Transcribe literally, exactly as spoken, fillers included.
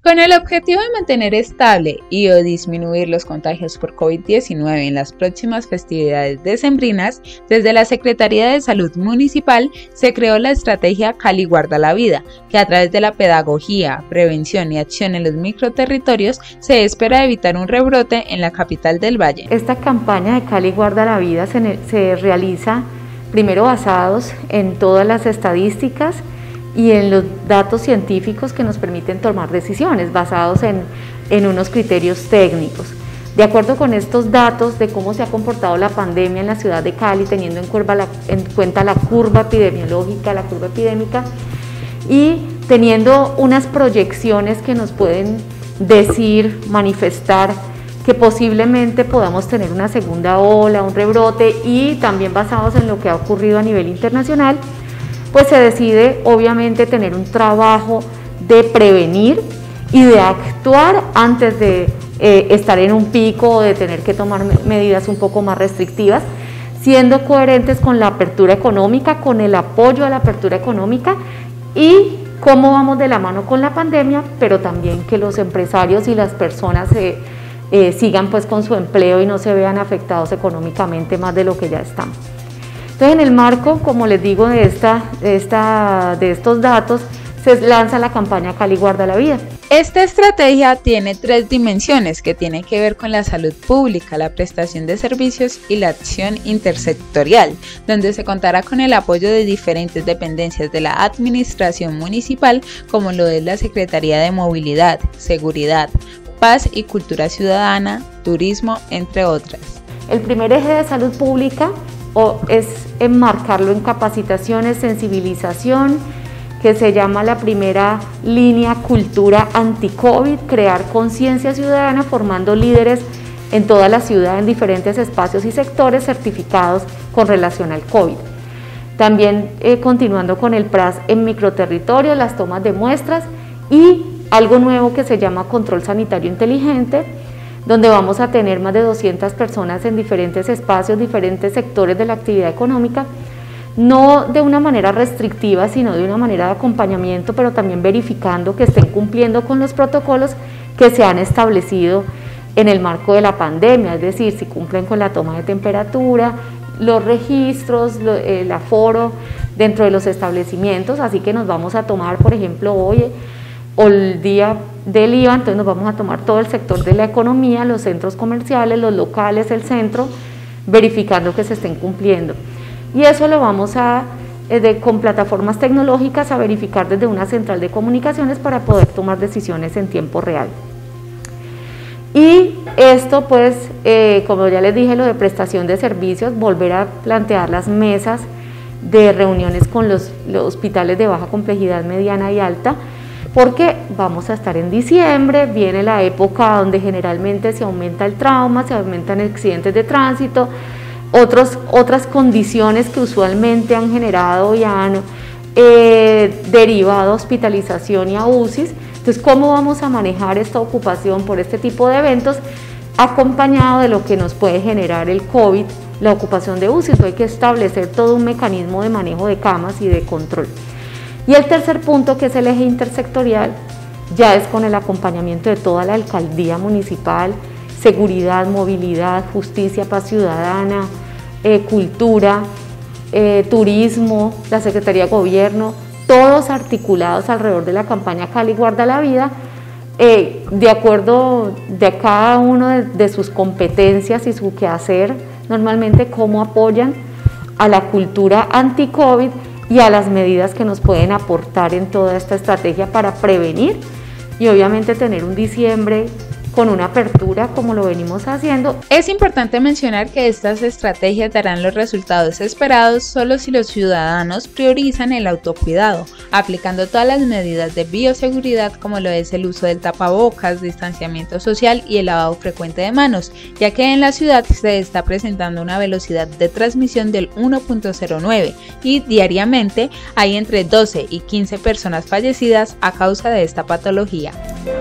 Con el objetivo de mantener estable y o disminuir los contagios por COVID diecinueve en las próximas festividades decembrinas, desde la Secretaría de Salud Municipal se creó la estrategia Cali Guarda la Vida, que a través de la pedagogía, prevención y acción en los microterritorios se espera evitar un rebrote en la capital del Valle. Esta campaña de Cali Guarda la Vida se, se realiza primero basados en todas las estadísticas y en los datos científicos que nos permiten tomar decisiones basados en, en unos criterios técnicos. De acuerdo con estos datos de cómo se ha comportado la pandemia en la ciudad de Cali, teniendo en, curva la, en cuenta la curva epidemiológica, la curva epidémica, y teniendo unas proyecciones que nos pueden decir, manifestar que posiblemente podamos tener una segunda ola, un rebrote, y también basados en lo que ha ocurrido a nivel internacional, pues se decide obviamente tener un trabajo de prevenir y de actuar antes de eh, estar en un pico o de tener que tomar medidas un poco más restrictivas, siendo coherentes con la apertura económica, con el apoyo a la apertura económica y cómo vamos de la mano con la pandemia, pero también que los empresarios y las personas eh, eh, sigan pues con su empleo y no se vean afectados económicamente más de lo que ya están. Entonces, en el marco, como les digo, de, esta, de, esta, de estos datos, se lanza la campaña Cali Guarda la Vida. Esta estrategia tiene tres dimensiones que tienen que ver con la salud pública, la prestación de servicios y la acción intersectorial, donde se contará con el apoyo de diferentes dependencias de la administración municipal, como lo es la Secretaría de Movilidad, Seguridad, Paz y Cultura Ciudadana, Turismo, entre otras. El primer eje de salud pública o es enmarcarlo en capacitaciones, sensibilización, que se llama la primera línea cultura anti-COVID, crear conciencia ciudadana formando líderes en toda la ciudad en diferentes espacios y sectores certificados con relación al COVID. También eh, continuando con el P R A S en microterritorios, las tomas de muestras y algo nuevo que se llama control sanitario inteligente, donde vamos a tener más de doscientas personas en diferentes espacios, diferentes sectores de la actividad económica, no de una manera restrictiva, sino de una manera de acompañamiento, pero también verificando que estén cumpliendo con los protocolos que se han establecido en el marco de la pandemia, es decir, si cumplen con la toma de temperatura, los registros, el aforo dentro de los establecimientos, así que nos vamos a tomar, por ejemplo, hoy o el día del I V A, entonces nos vamos a tomar todo el sector de la economía, los centros comerciales, los locales, el centro, verificando que se estén cumpliendo. Y eso lo vamos a, de, con plataformas tecnológicas, a verificar desde una central de comunicaciones para poder tomar decisiones en tiempo real. Y esto pues, eh, como ya les dije, lo de prestación de servicios, volver a plantear las mesas de reuniones con los, los hospitales de baja complejidad, mediana y alta, porque vamos a estar en diciembre, viene la época donde generalmente se aumenta el trauma, se aumentan accidentes de tránsito, otros, otras condiciones que usualmente han generado y han eh, derivado a hospitalización y a U C Is. Entonces, ¿cómo vamos a manejar esta ocupación por este tipo de eventos? Acompañado de lo que nos puede generar el COVID, la ocupación de U C Is. Entonces, hay que establecer todo un mecanismo de manejo de camas y de control. Y el tercer punto, que es el eje intersectorial, ya es con el acompañamiento de toda la alcaldía municipal, seguridad, movilidad, justicia, paz ciudadana, eh, cultura, eh, turismo, la Secretaría de Gobierno, todos articulados alrededor de la campaña Cali Guarda la Vida, eh, de acuerdo de cada uno de, de sus competencias y su quehacer, normalmente cómo apoyan a la cultura anti-COVID y a las medidas que nos pueden aportar en toda esta estrategia para prevenir y obviamente tener un diciembre con una apertura como lo venimos haciendo. Es importante mencionar que estas estrategias darán los resultados esperados solo si los ciudadanos priorizan el autocuidado, aplicando todas las medidas de bioseguridad como lo es el uso del tapabocas, distanciamiento social y el lavado frecuente de manos, ya que en la ciudad se está presentando una velocidad de transmisión del uno punto cero nueve y diariamente hay entre doce y quince personas fallecidas a causa de esta patología.